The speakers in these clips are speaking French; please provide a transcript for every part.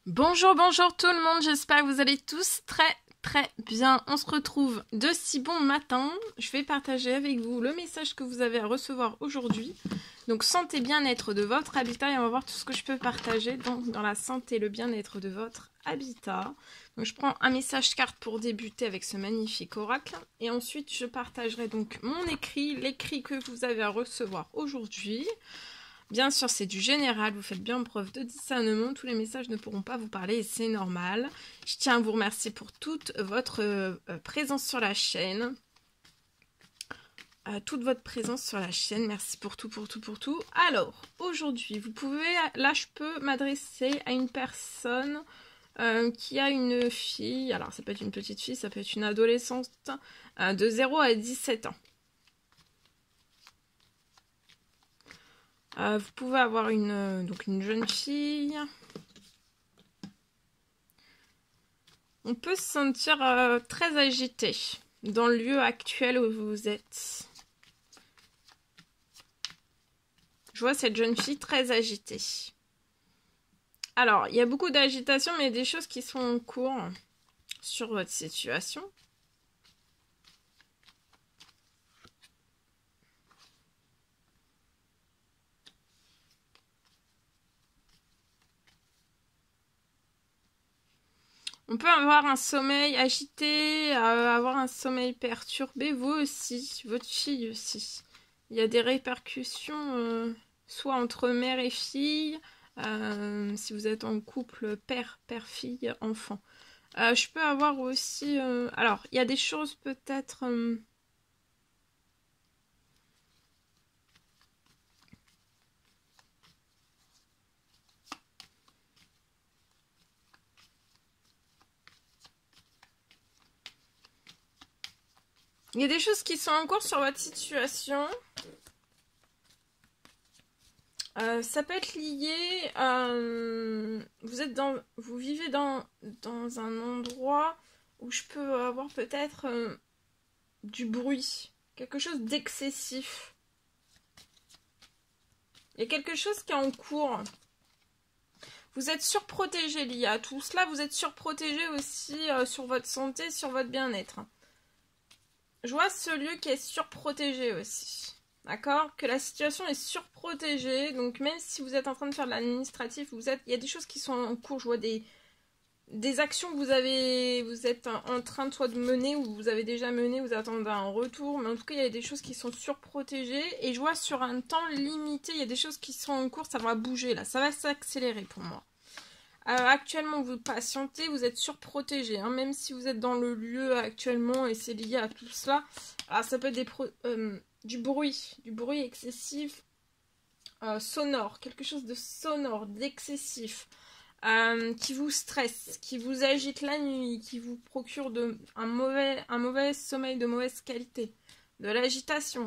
Bonjour, bonjour tout le monde, j'espère que vous allez tous très bien. On se retrouve de si bon matin. Je vais partager avec vous le message que vous avez à recevoir aujourd'hui. Donc santé, bien-être de votre habitat et on va voir tout ce que je peux partager donc, dans la santé et le bien-être de votre habitat. Donc je prends un message carte pour débuter avec ce magnifique oracle et ensuite je partagerai donc mon écrit, l'écrit que vous avez à recevoir aujourd'hui. Bien sûr, c'est du général, vous faites bien preuve de discernement, tous les messages ne pourront pas vous parler et c'est normal. Je tiens à vous remercier pour toute votre présence sur la chaîne. Toute votre présence sur la chaîne, merci pour tout. Alors, aujourd'hui, vous pouvez, là je peux m'adresser à une personne qui a une fille, alors ça peut être une petite fille, ça peut être une adolescente de 0 à 17 ans. Vous pouvez avoir donc une jeune fille. On peut se sentir très agité dans le lieu actuel où vous êtes. Je vois cette jeune fille très agitée. Alors, il y a beaucoup d'agitation, mais il y a des choses qui sont en cours sur votre situation. On peut avoir un sommeil agité, avoir un sommeil perturbé, vous aussi, votre fille aussi. Il y a des répercussions, soit entre mère et fille, si vous êtes en couple père, fille, enfant. Je peux avoir aussi... alors, il y a des choses peut-être... il y a des choses qui sont en cours sur votre situation. Ça peut être lié à... vous vivez dans un endroit où je peux avoir peut-être du bruit. Quelque chose d'excessif. Il y a quelque chose qui est en cours. Vous êtes surprotégé lié à tout cela. Vous êtes surprotégé aussi sur votre santé, sur votre bien-être. Je vois ce lieu qui est surprotégé aussi. D'accord? Que la situation est surprotégée. Donc même si vous êtes en train de faire de l'administratif, il y a des choses qui sont en cours. Je vois des actions que vous êtes en train de soit de mener ou vous avez déjà mené, vous attendez un retour. Mais en tout cas, il y a des choses qui sont surprotégées. Et je vois sur un temps limité, il y a des choses qui sont en cours. Ça va bouger là. Ça va s'accélérer pour moi. Actuellement, vous patientez, vous êtes surprotégé, hein, même si vous êtes dans le lieu actuellement et c'est lié à tout cela. Alors, ça peut être du bruit excessif, sonore, quelque chose de sonore, d'excessif, qui vous stresse, qui vous agite la nuit, qui vous procure un mauvais sommeil de mauvaise qualité, de l'agitation,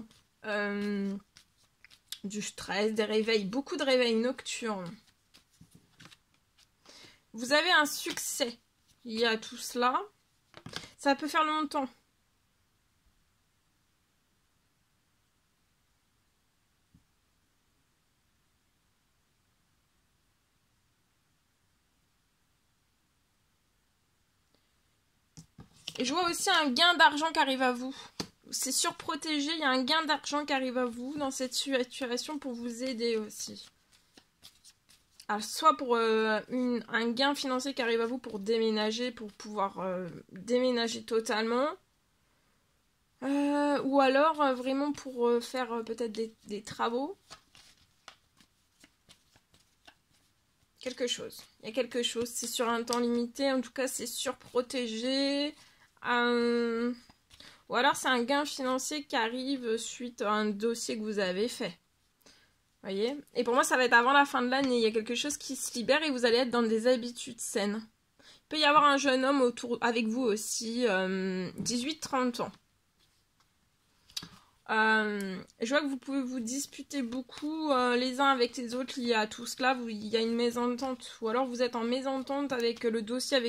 du stress, des réveils, beaucoup de réveils nocturnes. Vous avez un succès lié à tout cela. Ça peut faire longtemps. Et je vois aussi un gain d'argent qui arrive à vous. C'est surprotégé, il y a un gain d'argent qui arrive à vous dans cette situation pour vous aider aussi. Alors, soit pour un gain financier qui arrive à vous pour déménager, pour pouvoir déménager totalement. Ou alors vraiment pour faire peut-être des travaux. Quelque chose. Il y a quelque chose. C'est sur un temps limité. En tout cas, c'est surprotégé. Ou alors, c'est un gain financier qui arrive suite à un dossier que vous avez fait. Voyez? Et pour moi, ça va être avant la fin de l'année. Il y a quelque chose qui se libère et vous allez être dans des habitudes saines. Il peut y avoir un jeune homme avec vous aussi, 18-30 ans. Je vois que vous pouvez vous disputer beaucoup les uns avec les autres liés à tout cela. Il y a une mésentente. Ou alors vous êtes en mésentente avec le dossier,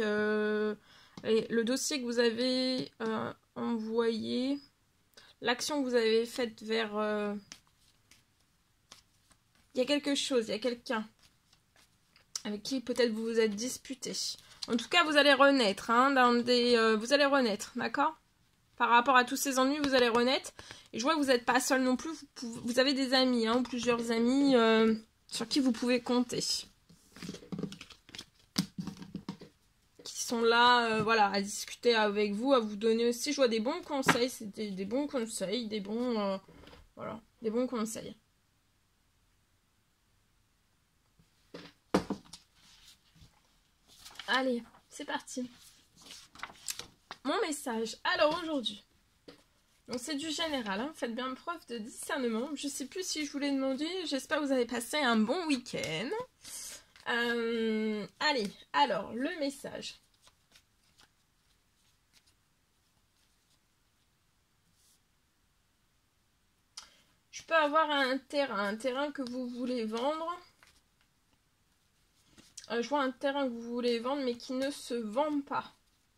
le dossier que vous avez envoyé. L'action que vous avez faite vers... il y a quelque chose, il y a quelqu'un. avec qui peut-être vous vous êtes disputé. En tout cas, vous allez renaître, hein, vous allez renaître, d'accord? Par rapport à tous ces ennuis, vous allez renaître. Et je vois que vous n'êtes pas seul non plus, vous avez des amis, hein, ou plusieurs amis sur qui vous pouvez compter. Qui sont là, voilà, à discuter avec vous, à vous donner aussi, je vois des bons conseils, c'est des bons conseils, des bons, voilà, des bons conseils. Allez, c'est parti. Mon message. Alors aujourd'hui, donc c'est du général, hein, faites bien preuve de discernement. Je sais plus si je vous l'ai demandé, j'espère que vous avez passé un bon week-end. Allez, alors le message. Je peux avoir un terrain que vous voulez vendre. Je vois un terrain que vous voulez vendre mais qui ne se vend pas.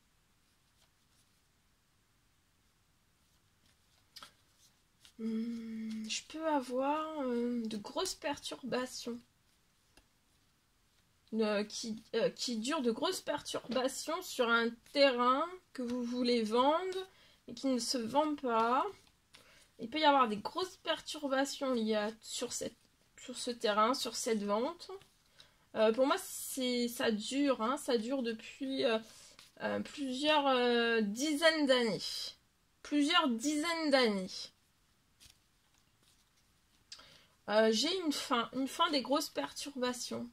Je peux avoir de grosses perturbations. Qui durent de grosses perturbations sur un terrain que vous voulez vendre et qui ne se vend pas. Il peut y avoir des grosses perturbations liées sur ce terrain, sur cette vente. Pour moi, ça dure, hein, ça dure depuis plusieurs dizaines d'années. Plusieurs dizaines d'années. J'ai une fin des grosses perturbations.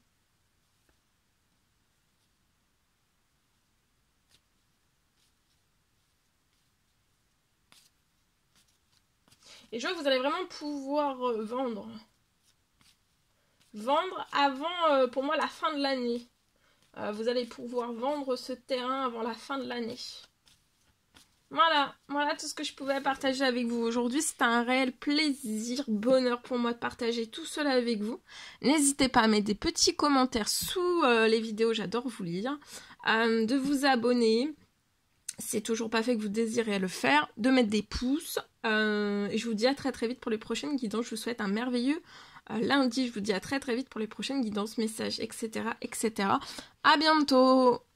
Et je vois que vous allez vraiment pouvoir vendre. Vendre avant, pour moi, la fin de l'année. Vous allez pouvoir vendre ce terrain avant la fin de l'année. Voilà tout ce que je pouvais partager avec vous aujourd'hui. C'était un réel plaisir, bonheur pour moi de partager tout cela avec vous. N'hésitez pas à mettre des petits commentaires sous les vidéos, j'adore vous lire. De vous abonner. C'est toujours pas fait que vous désirez le faire, de mettre des pouces. Et je vous dis à très très vite pour les prochaines guidances. Je vous souhaite un merveilleux lundi. Je vous dis à très très vite pour les prochaines guidances, messages, etc. etc. À bientôt!